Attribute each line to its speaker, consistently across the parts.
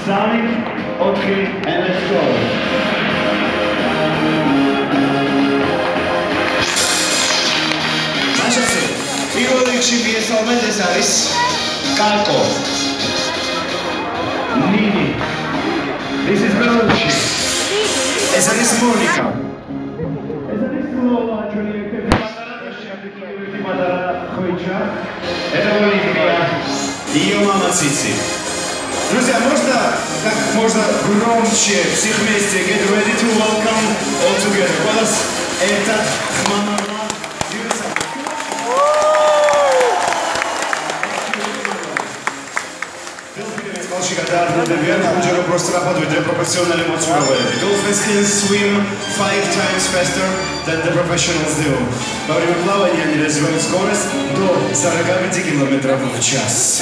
Speaker 1: Sonic, okay, and let's go. Mašasi, პირველ რიგში მიესალმეთ, ეს არის კაკო. ნინი. This is Belushi. ეს არის მონიკა. ეს არის ლოლა, ჩვენი ერთ-ერთი პატარა შეაფრიკული პატარა ხვიჩა. Это Оливия. Ее мама Цици. Друзья, как можно громче всех вместе get ready to welcome all together. Голос это мама. Dolphins can swim 5 times faster than the professionals do. Во время плавания они развивают скорость до 45 км в час.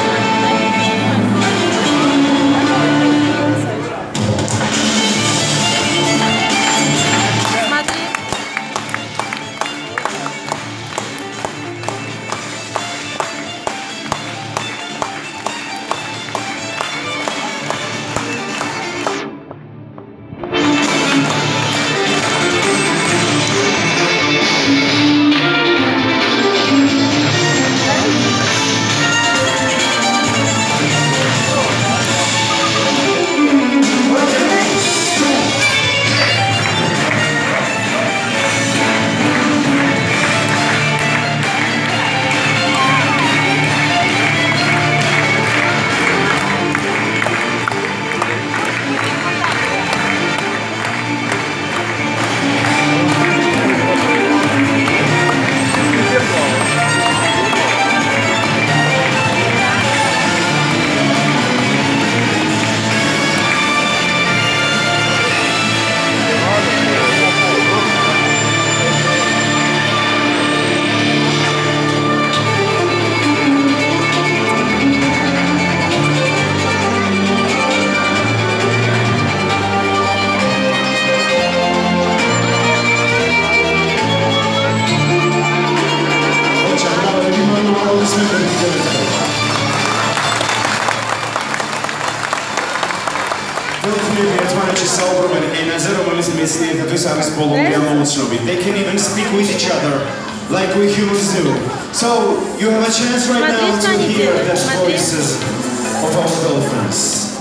Speaker 1: They can even speak with each other like we humans do. So you have a chance right now to hear the voices of our dolphins.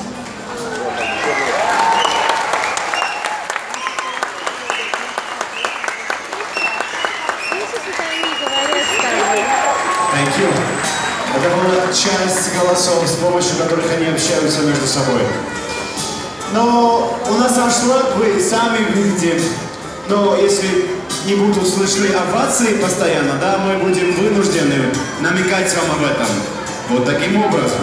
Speaker 1: Thank you. Это была часть голосов, с помощью которых они общаются между собой. Но у нас аншлаг, вы сами видите. Но если не будут слышны овации постоянно, да, мы будем вынуждены намекать вам об этом. Вот таким образом.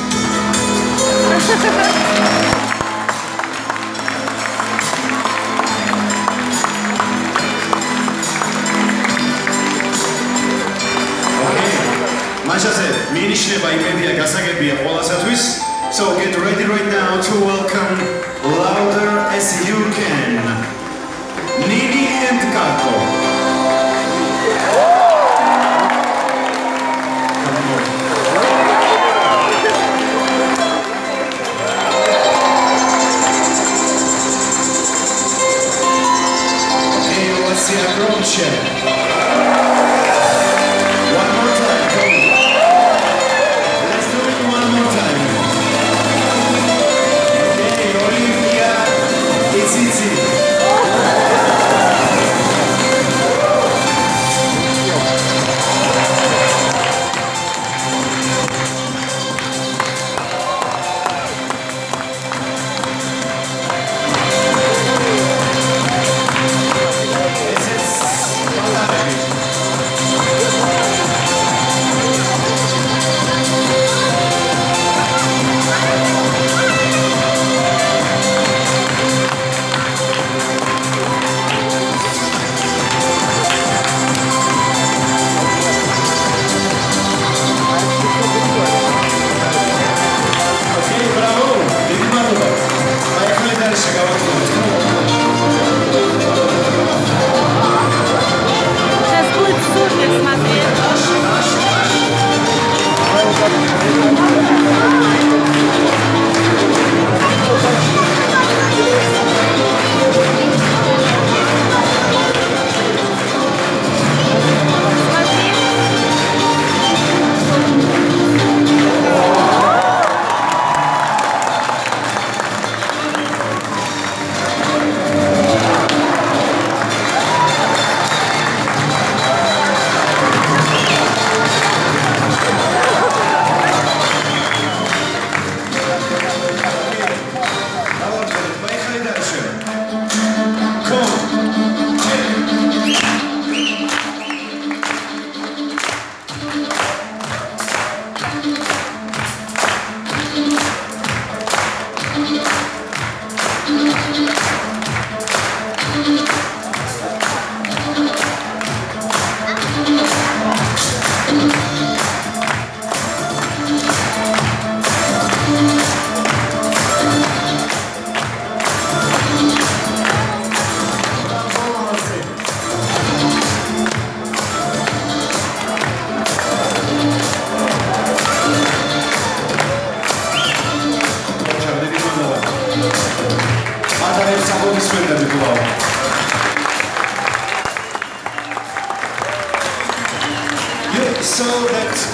Speaker 1: Mașase, minișneba imedia gasagabia qolasatvis. So get ready right now to welcome louder as you can. Nini and Kako. Okay, let's see a gромче. One more time, come on. Let's do it one more time. Okay, Olivia, it's easy.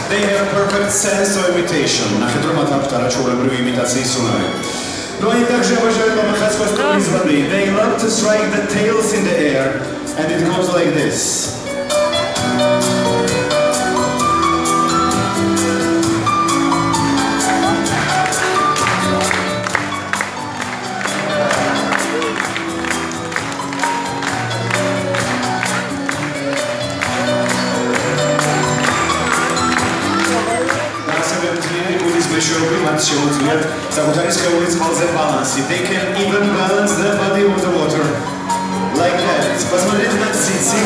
Speaker 1: they have a perfect sense of imitation. ნახეთ რომ აქ არაჩვეულებრივი იმიტაციის უნარი. No i także obejrzałem machacko z wody. They love to strike the tails in the air and it goes like this. They can even balance their body with the water like that. Посмотрите на цицы.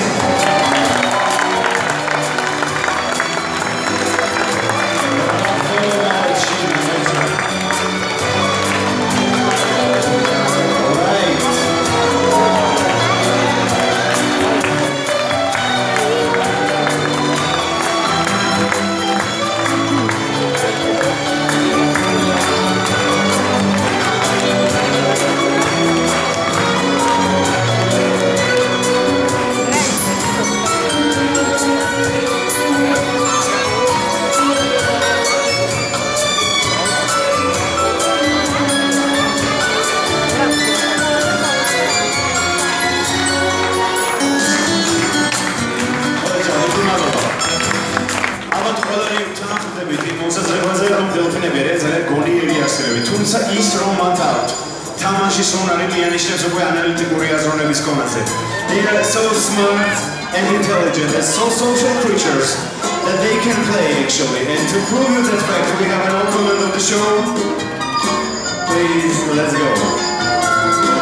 Speaker 1: They are so smart and intelligent and so social creatures that they can play actually. And to prove you that fact, we have an old comment of the show. Please, let's go.